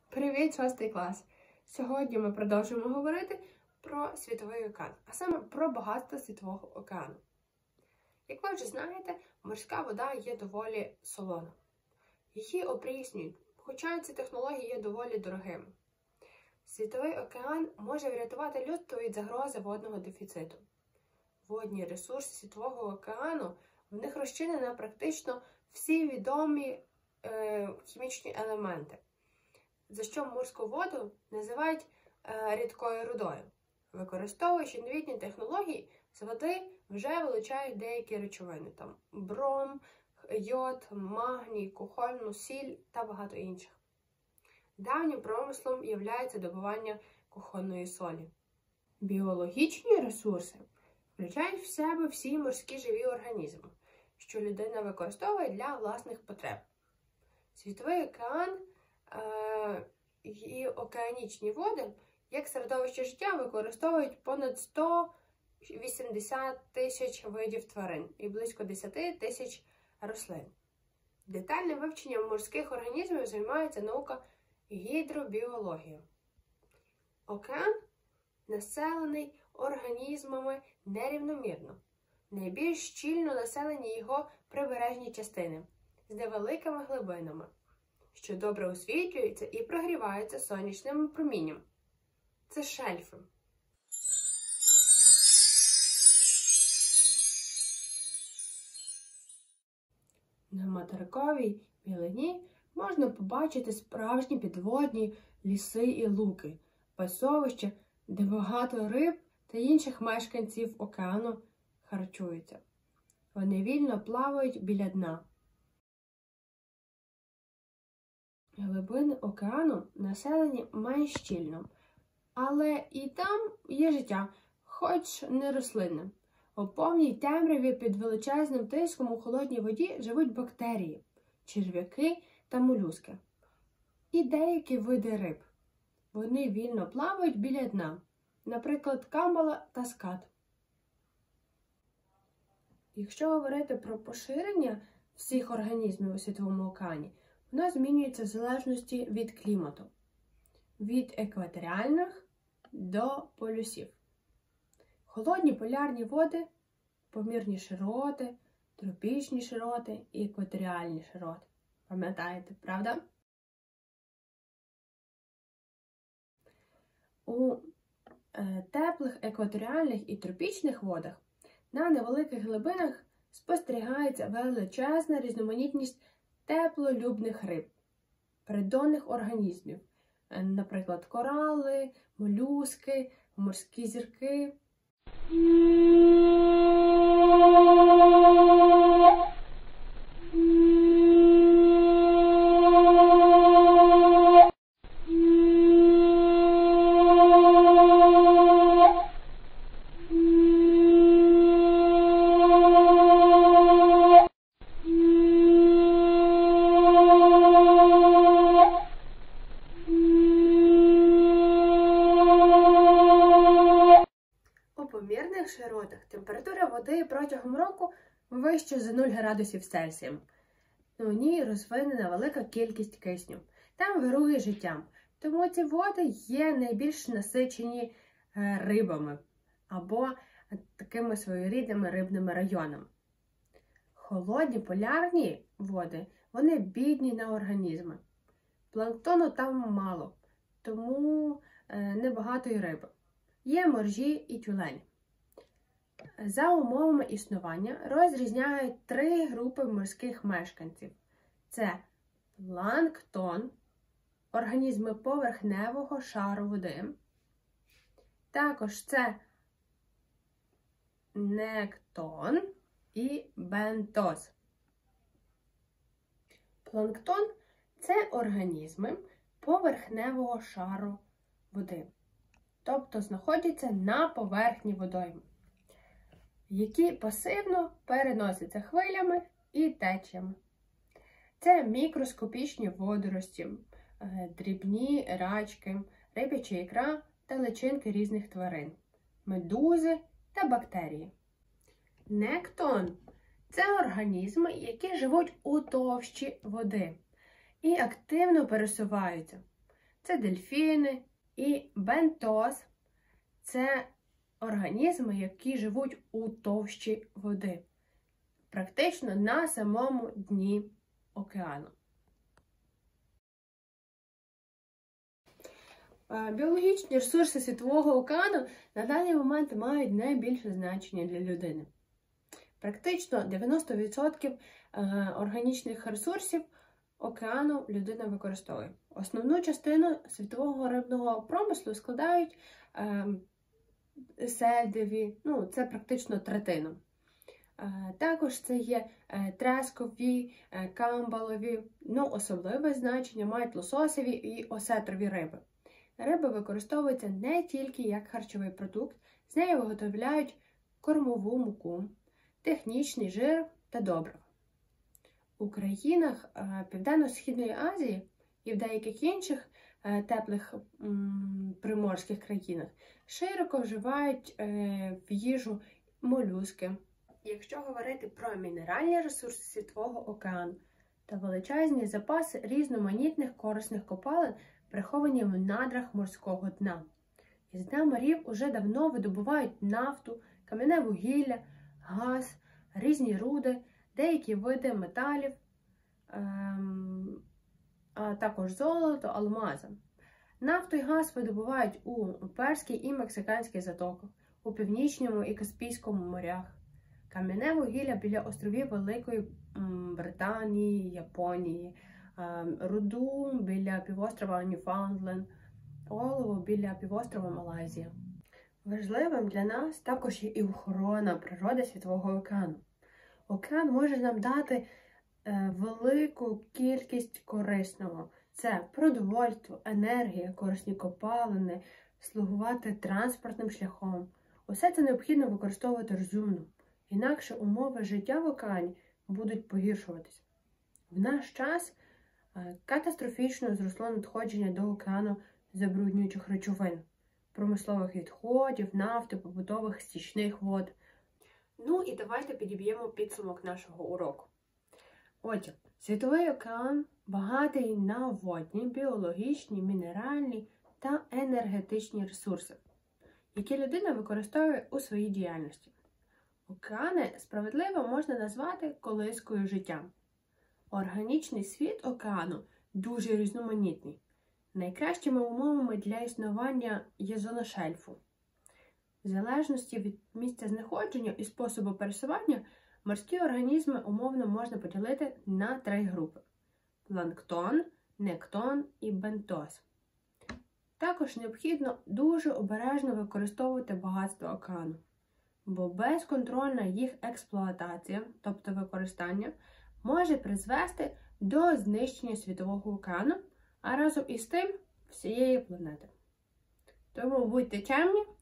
Привіт, 6 клас! Сьогодні ми продовжуємо говорити про світовий океан, а саме про багатство світового океану. Як ви вже знаєте, морська вода є доволі солона. Її опріснюють, хоча ці технології є доволі дорогими. Світовий океан може врятувати людство від загрози водного дефіциту. Водні ресурси світового океану, в них розчинено практично всі відомі хімічні елементи, за що морську воду називають рідкою рудою. Використовуючи новітні технології, з води вже вилучають деякі речовини, там бром, йод, магній, кухольну сіль та багато інших. Давнім промислом є добування кухонної солі. Біологічні ресурси включають в себе всі морські живі організми, що людина використовує для власних потреб. Світовий океан і океанічні води, як середовище життя, використовують понад 180 тисяч видів тварин і близько 10 тисяч рослин. Детальним вивченням морських організмів займається наука гідробіологія. Океан населений організмами нерівномірно. Найбільш щільно населені його прибережні частини з невеликими глибинами, що добре освітлюється і прогрівається сонячним промінням. Це шельфи. На материковій білині можна побачити справжні підводні ліси і луки, пасовища, де багато риб та інших мешканців океану харчуються. Вони вільно плавають біля дна. Глибини океану населені менш щільно, але і там є життя, хоч не рослинне. У повній темряві під величезним тиском у холодній воді живуть бактерії, черв'яки та молюски. І деякі види риб. Вони вільно плавають біля дна, наприклад, камбала та скат. Якщо говорити про поширення всіх організмів у світовому океані, воно змінюється в залежності від клімату, від екваторіальних до полюсів. Холодні полярні води, помірні широти, тропічні широти і екваторіальні широти. Пам'ятаєте, правда? У теплих екваторіальних і тропічних водах на невеликих глибинах спостерігається величезна різноманітність теплолюбних риб, придонних організмів, наприклад, корали, молюски, морські зірки. У помірних широтах температура води протягом року вища за 0 градусів Цельсія. У ній розвинена велика кількість кисню. Там вирує життя. Тому ці води є найбільш насичені рибами або такими своєрідними рибними районами. Холодні полярні води, вони бідні на організми. Планктону там мало, тому небагато й риби. Є моржі і тюлені. За умовами існування розрізняють 3 групи морських мешканців. Це планктон, організми поверхневого шару води. Також це нектон і бентоз. Планктон – це організми поверхневого шару води, тобто знаходяться на поверхні водойми, які пасивно переносяться хвилями і течіями. Це мікроскопічні водорості, дрібні рачки, рибяча ікра та личинки різних тварин, медузи та бактерії. Нектон – це організми, які живуть у товщі води і активно пересуваються. це дельфіни, і бентоз – це організми, які живуть у товщі води, практично на самому дні океану. Біологічні ресурси Світового океану на даний момент мають найбільше значення для людини. Практично 90% органічних ресурсів океану людина використовує. Основну частину світового рибного промислу складають сельдові, це практично третина. Також це є трескові, камбалові, особливе значення мають лососеві і осетрові риби. Риба використовується не тільки як харчовий продукт, з нею виготовляють кормову муку, технічний жир та добрива. У країнах Південно-Східної Азії і в деяких інших теплих приморських країнах широко вживають в їжу молюски. Якщо говорити про мінеральні ресурси Світового океану, то величезні запаси різноманітних корисних копалин приховані в надрах морського дна. Із дна морів уже давно видобувають нафту, кам'яне вугілля, газ, різні руди, деякі види металів, а також золото, алмази. Нафту і газ видобувають у Перській і Мексиканській затоках, у Північному і Каспійському морях. Кам'яне вугілля біля островів Великої Британії, Японії, руду біля півострова Ньюфаундленд, олово біля півострова Малайзія. Важливим для нас також є і охорона природи Світового океану. Океан може нам дати велику кількість корисного. Це продовольство, енергія, корисні копалини, слугувати транспортним шляхом. Усе це необхідно використовувати розумно, інакше умови життя в океані будуть погіршуватися. В наш час катастрофічно зросло надходження до океану забруднюючих речовин, промислових відходів, нафти, побутових стічних вод. І давайте підіб'ємо підсумок нашого уроку. Отже, Світовий океан багатий на водні, біологічні, мінеральні та енергетичні ресурси, які людина використовує у своїй діяльності. Океани справедливо можна назвати колискою життя. Органічний світ океану дуже різноманітний. Найкращими умовами для існування є зона шельфу. В залежності від місця знаходження і способу пересування, морські організми умовно можна поділити на 3 групи – планктон, нектон і бентоз. Також необхідно дуже обережно використовувати багатство океану, бо безконтрольна їх експлуатація, тобто використання, може призвести до знищення Світового океану, а разом із тим всієї планети. Тому будьте чемні